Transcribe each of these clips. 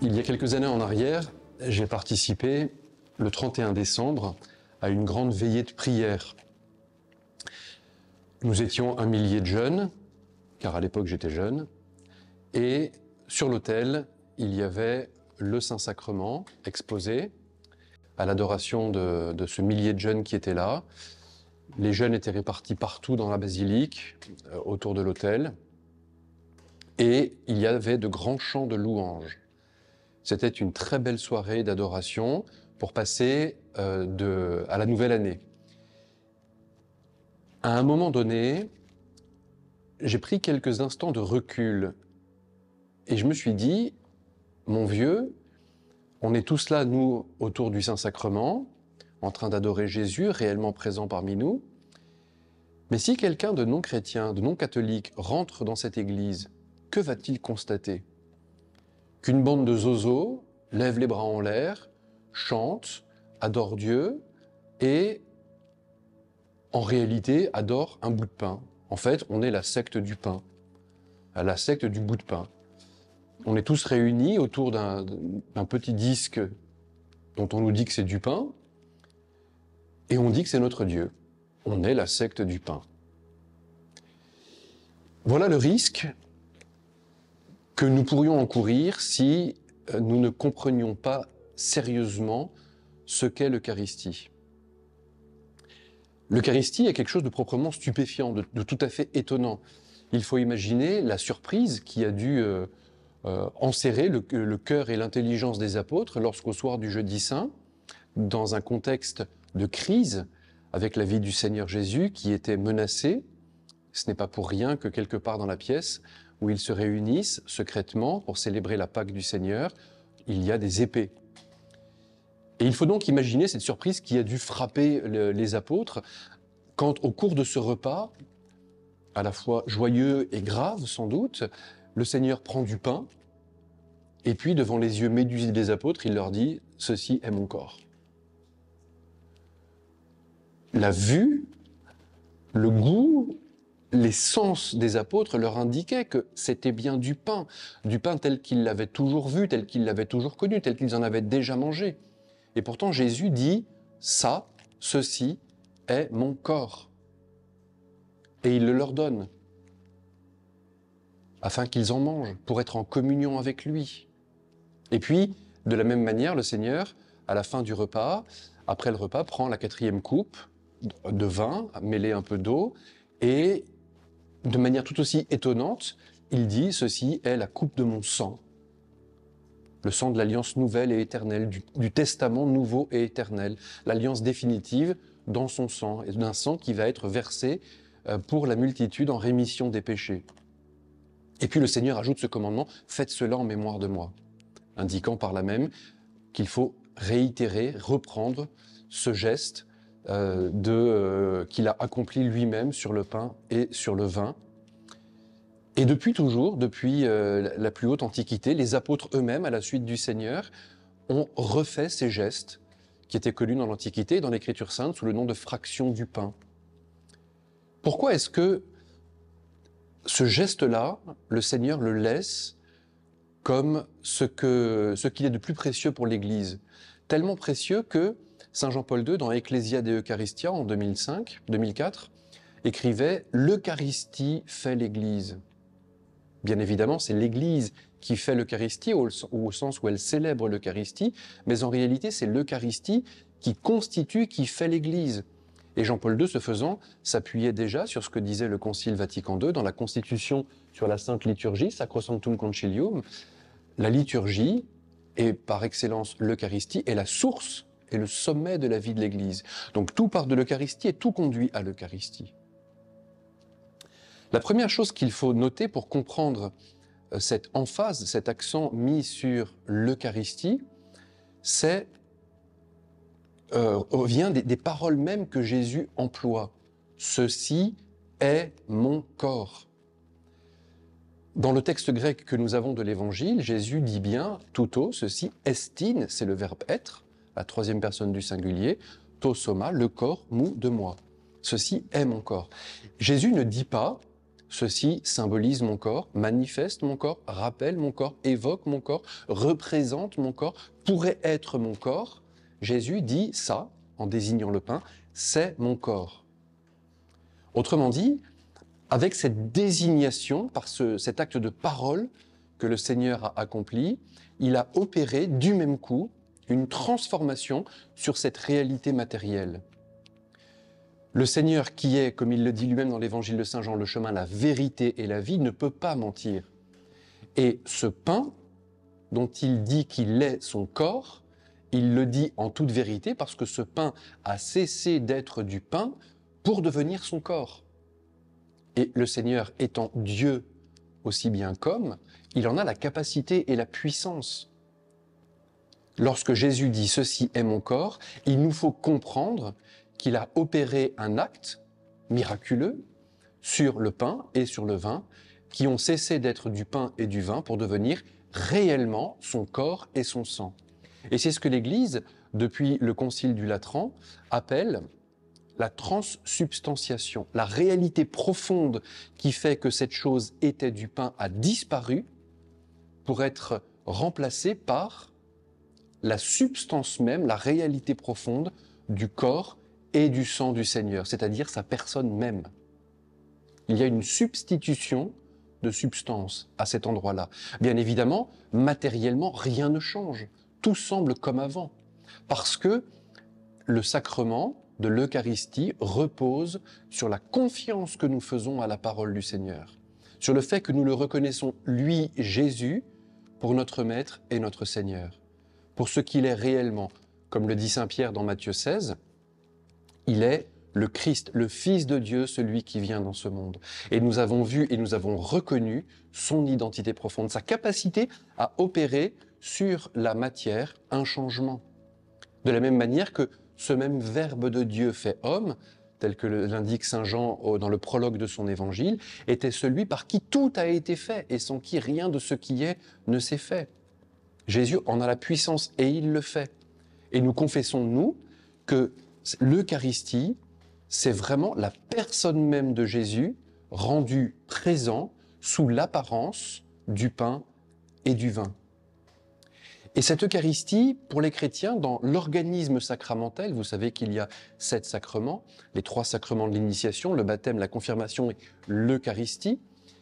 Il y a quelques années en arrière, j'ai participé le 31 décembre à une grande veillée de prière. Nous étions 1 millier de jeunes, car à l'époque j'étais jeune, et sur l'autel, il y avait le Saint-Sacrement exposé à l'adoration de ce millier de jeunes qui étaient là. Les jeunes étaient répartis partout dans la basilique, autour de l'autel, et il y avait de grands chants de louanges. C'était une très belle soirée d'adoration pour passer à la nouvelle année. À un moment donné, j'ai pris quelques instants de recul et je me suis dit, mon vieux, on est tous là, nous, autour du Saint-Sacrement, en train d'adorer Jésus, réellement présent parmi nous. Mais si quelqu'un de non-chrétien, de non-catholique rentre dans cette église, que va-t-il constater? Qu'une bande de zozos lève les bras en l'air, chante, adore Dieu et, en réalité, adore un bout de pain. En fait, on est la secte du pain, la secte du bout de pain. On est tous réunis autour d'un petit disque dont on nous dit que c'est du pain, et on dit que c'est notre Dieu. On est la secte du pain. Voilà le risque que nous pourrions encourir si nous ne comprenions pas sérieusement ce qu'est l'Eucharistie. L'Eucharistie est quelque chose de proprement stupéfiant, de tout à fait étonnant. Il faut imaginer la surprise qui a dû enserrer le cœur et l'intelligence des apôtres lorsqu'au soir du Jeudi Saint, dans un contexte de crise avec la vie du Seigneur Jésus qui était menacée, ce n'est pas pour rien que quelque part dans la pièce où ils se réunissent secrètement pour célébrer la Pâque du Seigneur, il y a des épées. Et il faut donc imaginer cette surprise qui a dû frapper les apôtres quand, au cours de ce repas, à la fois joyeux et grave sans doute, le Seigneur prend du pain et puis, devant les yeux médusés des apôtres, il leur dit « Ceci est mon corps ». La vue, le goût, les sens des apôtres leur indiquaient que c'était bien du pain tel qu'ils l'avaient toujours vu, tel qu'ils l'avaient toujours connu, tel qu'ils en avaient déjà mangé. Et pourtant Jésus dit « ça, ceci est mon corps ». Et il le leur donne, afin qu'ils en mangent, pour être en communion avec lui. Et puis, de la même manière, le Seigneur, à la fin du repas, après le repas, prend la 4e coupe de vin, mêlée un peu d'eau, et de manière tout aussi étonnante, il dit « Ceci est la coupe de mon sang ». Le sang de l'alliance nouvelle et éternelle, du testament nouveau et éternel, l'alliance définitive dans son sang, et d'un sang qui va être versé pour la multitude en rémission des péchés. Et puis le Seigneur ajoute ce commandement « Faites cela en mémoire de moi », indiquant par là même qu'il faut réitérer, reprendre ce geste qu'il a accompli lui-même sur le pain et sur le vin. Et depuis toujours, depuis la plus haute antiquité, les apôtres eux-mêmes, à la suite du Seigneur, ont refait ces gestes qui étaient connus dans l'Antiquité et dans l'Écriture sainte sous le nom de fraction du pain. Pourquoi est-ce que ce geste-là, le Seigneur le laisse comme ce qu'il est de plus précieux pour l'Église? Tellement précieux que Saint Jean-Paul II, dans Ecclesia de Eucharistia en 2004, écrivait « L'Eucharistie fait l'Église ». Bien évidemment, c'est l'Église qui fait l'Eucharistie, au sens où elle célèbre l'Eucharistie, mais en réalité, c'est l'Eucharistie qui constitue, qui fait l'Église. Et Jean-Paul II, ce faisant, s'appuyait déjà sur ce que disait le Concile Vatican II dans la Constitution sur la Sainte Liturgie, Sacrosanctum Concilium. La liturgie, et par excellence l'Eucharistie, est la source et le sommet de la vie de l'Église. Donc tout part de l'Eucharistie et tout conduit à l'Eucharistie. La première chose qu'il faut noter pour comprendre cette emphase, cet accent mis sur l'Eucharistie, vient des paroles mêmes que Jésus emploie. « Ceci est mon corps ». Dans le texte grec que nous avons de l'Évangile, Jésus dit bien « touto », ceci, « estin », c'est le verbe « être », la 3e personne du singulier, « to soma », le corps mou de moi. Ceci est mon corps. Jésus ne dit pas ceci symbolise mon corps, manifeste mon corps, rappelle mon corps, évoque mon corps, représente mon corps, pourrait être mon corps. Jésus dit ça, en désignant le pain, c'est mon corps. Autrement dit, avec cette désignation, par cet acte de parole que le Seigneur a accompli, il a opéré du même coup une transformation sur cette réalité matérielle. Le Seigneur qui est, comme il le dit lui-même dans l'évangile de Saint Jean, le chemin, la vérité et la vie, ne peut pas mentir. Et ce pain, dont il dit qu'il est son corps, il le dit en toute vérité parce que ce pain a cessé d'être du pain pour devenir son corps. Et le Seigneur étant Dieu aussi bien qu'homme, il en a la capacité et la puissance. Lorsque Jésus dit « ceci est mon corps », il nous faut comprendre qu'il a opéré un acte miraculeux sur le pain et sur le vin, qui ont cessé d'être du pain et du vin pour devenir réellement son corps et son sang. Et c'est ce que l'Église, depuis le Concile du Latran, appelle la transsubstantiation. La réalité profonde qui fait que cette chose était du pain a disparu pour être remplacée par la substance même, la réalité profonde du corps et du sang du Seigneur, c'est-à-dire sa personne même. Il y a une substitution de substance à cet endroit-là. Bien évidemment, matériellement, rien ne change. Tout semble comme avant. Parce que le sacrement de l'Eucharistie repose sur la confiance que nous faisons à la parole du Seigneur, sur le fait que nous le reconnaissons, lui, Jésus, pour notre Maître et notre Seigneur, pour ce qu'il est réellement. Comme le dit saint Pierre dans Matthieu 16, il est le Christ, le Fils de Dieu, celui qui vient dans ce monde. Et nous avons vu et nous avons reconnu son identité profonde, sa capacité à opérer sur la matière un changement. De la même manière que ce même Verbe de Dieu fait homme, tel que l'indique saint Jean dans le prologue de son évangile, était celui par qui tout a été fait et sans qui rien de ce qui est ne s'est fait. Jésus en a la puissance et il le fait. Et nous confessons, nous, que l'Eucharistie, c'est vraiment la personne même de Jésus rendue présent sous l'apparence du pain et du vin. Et cette Eucharistie, pour les chrétiens, dans l'organisme sacramentel, vous savez qu'il y a 7 sacrements, les 3 sacrements de l'initiation, le baptême, la confirmation et l'Eucharistie,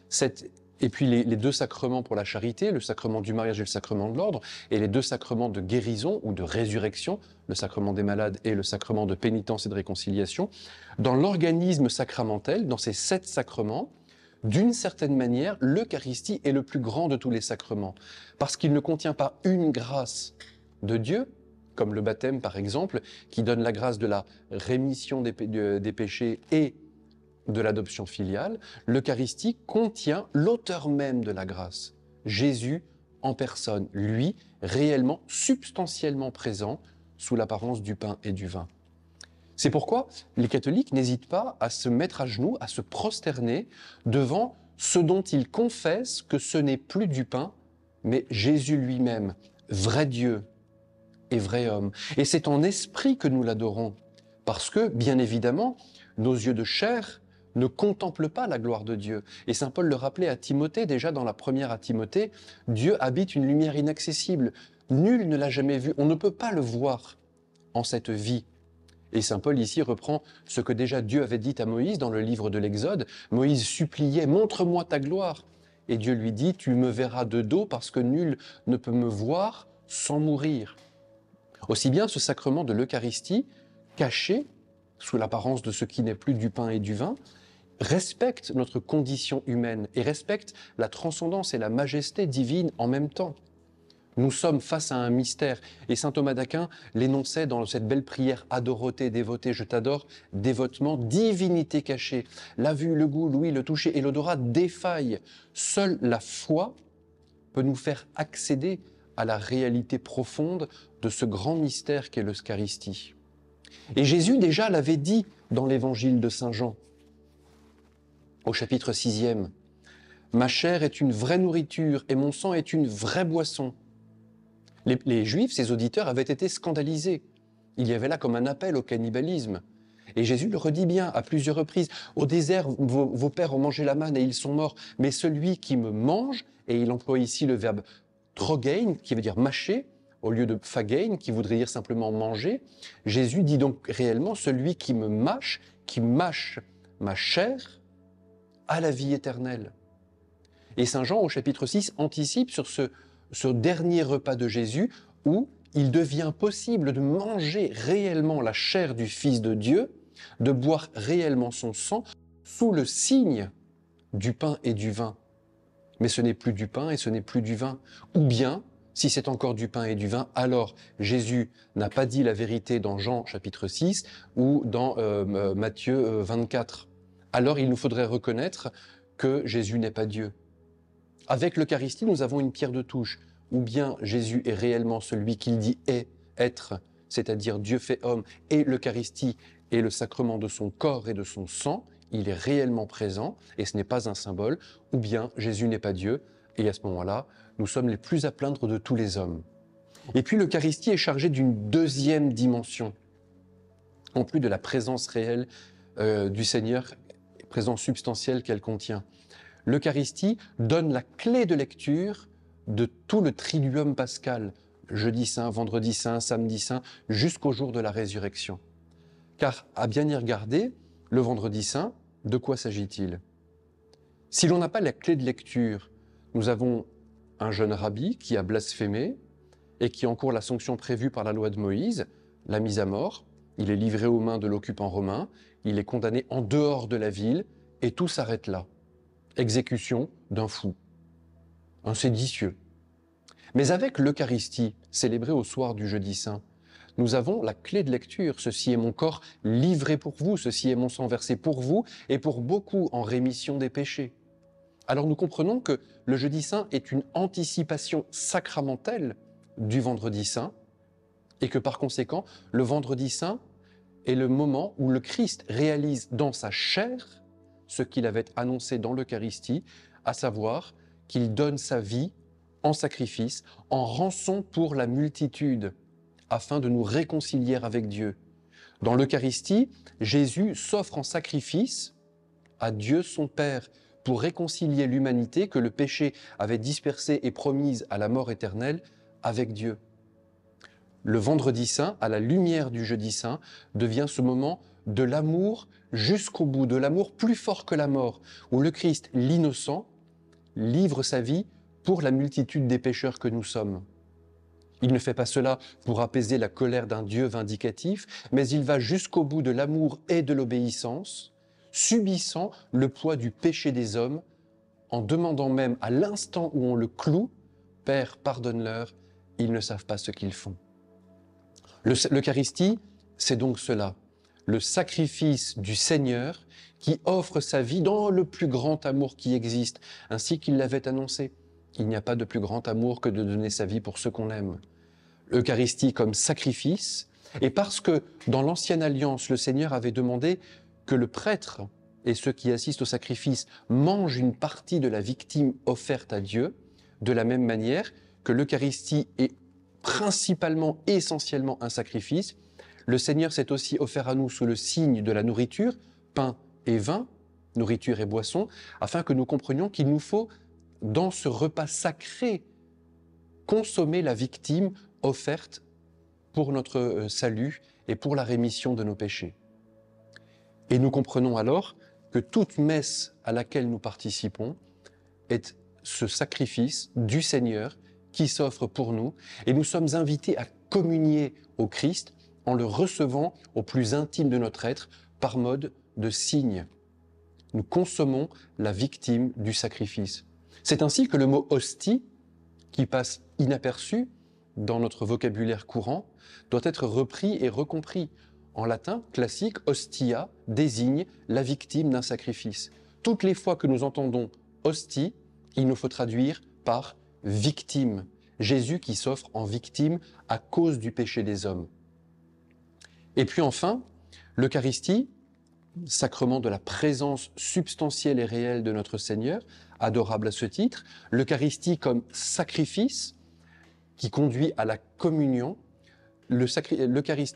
et puis les 2 sacrements pour la charité, le sacrement du mariage et le sacrement de l'ordre, et les 2 sacrements de guérison ou de résurrection, le sacrement des malades et le sacrement de pénitence et de réconciliation. Dans l'organisme sacramentel, dans ces 7 sacrements, d'une certaine manière, l'Eucharistie est le plus grand de tous les sacrements, parce qu'il ne contient pas une grâce de Dieu, comme le baptême par exemple, qui donne la grâce de la rémission des péchés et de l'adoption filiale. L'Eucharistie contient l'auteur même de la grâce, Jésus en personne, lui réellement, substantiellement présent sous l'apparence du pain et du vin. C'est pourquoi les catholiques n'hésitent pas à se mettre à genoux, à se prosterner devant ce dont ils confessent que ce n'est plus du pain, mais Jésus lui-même, vrai Dieu et vrai homme. Et c'est en esprit que nous l'adorons, parce que, bien évidemment, nos yeux de chair ne contemplent pas la gloire de Dieu. Et saint Paul le rappelait à Timothée, déjà dans la première à Timothée, Dieu habite une lumière inaccessible. Nul ne l'a jamais vu, on ne peut pas le voir en cette vie. Et saint Paul ici reprend ce que déjà Dieu avait dit à Moïse dans le livre de l'Exode. Moïse suppliait « Montre-moi ta gloire ». Et Dieu lui dit « Tu me verras de dos parce que nul ne peut me voir sans mourir ». Aussi bien ce sacrement de l'Eucharistie, caché sous l'apparence de ce qui n'est plus du pain et du vin, respecte notre condition humaine et respecte la transcendance et la majesté divine en même temps. Nous sommes face à un mystère, et saint Thomas d'Aquin l'énonçait dans cette belle prière « Adoroté, dévoté, je t'adore », dévotement, divinité cachée. La vue, le goût, l'ouïe, le toucher et l'odorat défaillent. Seule la foi peut nous faire accéder à la réalité profonde de ce grand mystère qu'est l'Eucharistie. Et Jésus déjà l'avait dit dans l'évangile de saint Jean, au chapitre 6e. « Ma chair est une vraie nourriture et mon sang est une vraie boisson. » Les Juifs, ses auditeurs, avaient été scandalisés. Il y avait là comme un appel au cannibalisme. Et Jésus le redit bien à plusieurs reprises. Au désert, vos pères ont mangé la manne et ils sont morts. Mais celui qui me mange, et il emploie ici le verbe trogein, qui veut dire mâcher, au lieu de phagein, qui voudrait dire simplement manger. Jésus dit donc réellement, celui qui me mâche, qui mâche ma chair, a la vie éternelle. Et Saint Jean, au chapitre 6, anticipe sur ce dernier repas de Jésus où il devient possible de manger réellement la chair du Fils de Dieu, de boire réellement son sang, sous le signe du pain et du vin. Mais ce n'est plus du pain et ce n'est plus du vin. Ou bien, si c'est encore du pain et du vin, alors Jésus n'a pas dit la vérité dans Jean chapitre 6 ou dans Matthieu 24. Alors il nous faudrait reconnaître que Jésus n'est pas Dieu. Avec l'Eucharistie, nous avons une pierre de touche. Ou bien Jésus est réellement celui qu'il dit être, c'est-à-dire Dieu fait homme, et l'Eucharistie est le sacrement de son corps et de son sang, il est réellement présent, et ce n'est pas un symbole, ou bien Jésus n'est pas Dieu, et à ce moment-là, nous sommes les plus à plaindre de tous les hommes. Et puis l'Eucharistie est chargée d'une deuxième dimension, en plus de la présence réelle du Seigneur, présence substantielle qu'elle contient. L'Eucharistie donne la clé de lecture de tout le triduum pascal, jeudi saint, vendredi saint, samedi saint, jusqu'au jour de la résurrection. Car, à bien y regarder, le vendredi saint, de quoi s'agit-il? Si l'on n'a pas la clé de lecture, nous avons un jeune rabbi qui a blasphémé et qui encourt la sanction prévue par la loi de Moïse, la mise à mort. Il est livré aux mains de l'occupant romain, il est condamné en dehors de la ville et tout s'arrête là. Exécution d'un fou, un séditieux. Mais avec l'Eucharistie, célébrée au soir du jeudi saint, nous avons la clé de lecture. Ceci est mon corps livré pour vous, ceci est mon sang versé pour vous et pour beaucoup en rémission des péchés. Alors nous comprenons que le jeudi saint est une anticipation sacramentelle du vendredi saint et que par conséquent, le vendredi saint est le moment où le Christ réalise dans sa chair ce qu'il avait annoncé dans l'Eucharistie, à savoir qu'il donne sa vie en sacrifice, en rançon pour la multitude, afin de nous réconcilier avec Dieu. Dans l'Eucharistie, Jésus s'offre en sacrifice à Dieu son Père pour réconcilier l'humanité que le péché avait dispersée et promise à la mort éternelle avec Dieu. Le vendredi saint, à la lumière du jeudi saint, devient ce moment de l'amour jusqu'au bout, de l'amour plus fort que la mort, où le Christ, l'innocent, livre sa vie pour la multitude des pécheurs que nous sommes. Il ne fait pas cela pour apaiser la colère d'un Dieu vindicatif, mais il va jusqu'au bout de l'amour et de l'obéissance, subissant le poids du péché des hommes, en demandant même à l'instant où on le cloue, « Père, pardonne-leur, ils ne savent pas ce qu'ils font ». L'Eucharistie, c'est donc cela, le sacrifice du Seigneur qui offre sa vie dans le plus grand amour qui existe, ainsi qu'il l'avait annoncé. Il n'y a pas de plus grand amour que de donner sa vie pour ceux qu'on aime. L'Eucharistie comme sacrifice, et parce que dans l'Ancienne Alliance, le Seigneur avait demandé que le prêtre et ceux qui assistent au sacrifice mangent une partie de la victime offerte à Dieu, de la même manière que l'Eucharistie est principalement, essentiellement un sacrifice, le Seigneur s'est aussi offert à nous sous le signe de la nourriture, pain et vin, nourriture et boisson, afin que nous comprenions qu'il nous faut, dans ce repas sacré, consommer la victime offerte pour notre salut et pour la rémission de nos péchés. Et nous comprenons alors que toute messe à laquelle nous participons est ce sacrifice du Seigneur qui s'offre pour nous, et nous sommes invités à communier au Christ en le recevant au plus intime de notre être par mode de signe. Nous consommons la victime du sacrifice. C'est ainsi que le mot hostie, qui passe inaperçu dans notre vocabulaire courant, doit être repris et recompris. En latin classique, hostia désigne la victime d'un sacrifice. Toutes les fois que nous entendons hostie, il nous faut traduire par victime. Jésus qui s'offre en victime à cause du péché des hommes. Et puis enfin, l'Eucharistie, sacrement de la présence substantielle et réelle de notre Seigneur, adorable à ce titre, l'Eucharistie comme sacrifice qui conduit à la communion. L'Eucharistie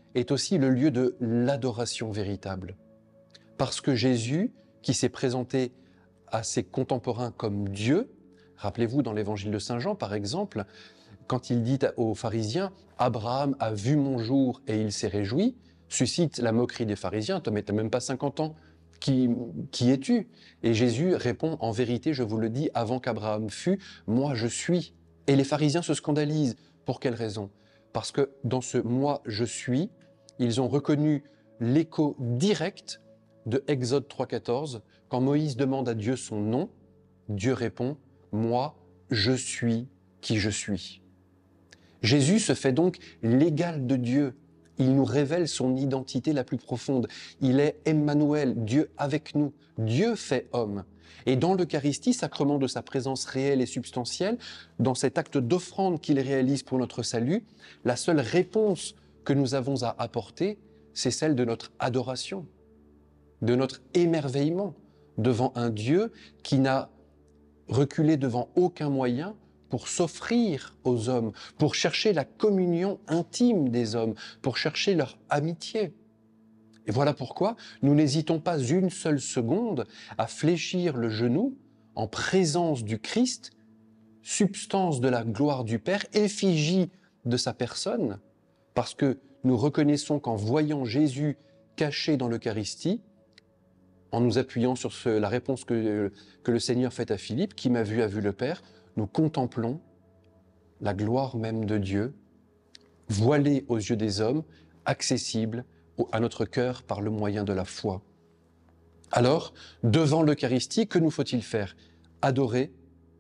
est aussi le lieu de l'adoration véritable. Parce que Jésus, qui s'est présenté à ses contemporains comme Dieu, rappelez-vous dans l'évangile de Saint Jean par exemple, quand il dit aux pharisiens « Abraham a vu mon jour et il s'est réjoui », suscite la moquerie des pharisiens « Toi, mais t'as même pas 50 ans, qui es-tu » Et Jésus répond « En vérité, je vous le dis, avant qu'Abraham fût, moi je suis ». Et les pharisiens se scandalisent. Pour quelle raison? Parce que dans ce « moi je suis », ils ont reconnu l'écho direct de Exode 3,14, quand Moïse demande à Dieu son nom, Dieu répond « Moi, je suis qui je suis ». Jésus se fait donc l'égal de Dieu. Il nous révèle son identité la plus profonde. Il est Emmanuel, Dieu avec nous. Dieu fait homme. Et dans l'Eucharistie, sacrement de sa présence réelle et substantielle, dans cet acte d'offrande qu'il réalise pour notre salut, la seule réponse que nous avons à apporter, c'est celle de notre adoration, de notre émerveillement devant un Dieu qui n'a reculé devant aucun moyen pour s'offrir aux hommes, pour chercher la communion intime des hommes, pour chercher leur amitié. Et voilà pourquoi nous n'hésitons pas une seule seconde à fléchir le genou en présence du Christ, substance de la gloire du Père, effigie de sa personne, parce que nous reconnaissons qu'en voyant Jésus caché dans l'Eucharistie, en nous appuyant sur la réponse que le Seigneur fait à Philippe, « Qui m'a vu a vu le Père », nous contemplons la gloire même de Dieu, voilée aux yeux des hommes, accessible à notre cœur par le moyen de la foi. Alors, devant l'Eucharistie, que nous faut-il faire? Adorer,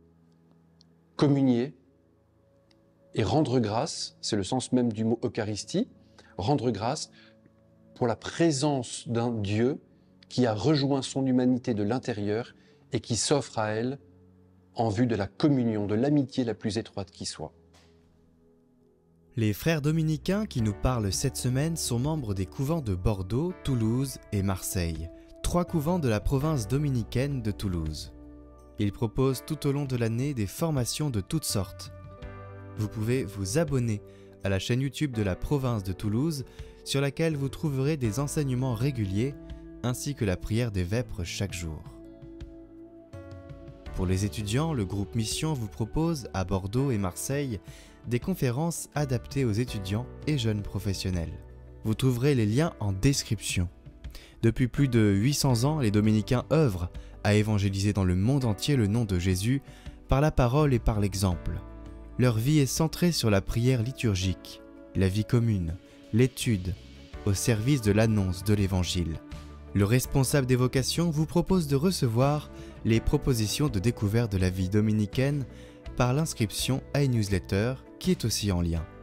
communier et rendre grâce, c'est le sens même du mot Eucharistie, rendre grâce pour la présence d'un Dieu qui a rejoint son humanité de l'intérieur et qui s'offre à elle en vue de la communion, de l'amitié la plus étroite qui soit. Les frères dominicains qui nous parlent cette semaine sont membres des couvents de Bordeaux, Toulouse et Marseille, 3 couvents de la province dominicaine de Toulouse. Ils proposent tout au long de l'année des formations de toutes sortes. Vous pouvez vous abonner à la chaîne YouTube de la province de Toulouse, sur laquelle vous trouverez des enseignements réguliers ainsi que la prière des vêpres chaque jour. Pour les étudiants, le groupe Mission vous propose, à Bordeaux et Marseille, des conférences adaptées aux étudiants et jeunes professionnels. Vous trouverez les liens en description. Depuis plus de 800 ans, les dominicains œuvrent à évangéliser dans le monde entier le nom de Jésus par la parole et par l'exemple. Leur vie est centrée sur la prière liturgique, la vie commune, l'étude, au service de l'annonce de l'Évangile. Le responsable des vocations vous propose de recevoir les propositions de découverte de la vie dominicaine par l'inscription à une newsletter qui est aussi en lien.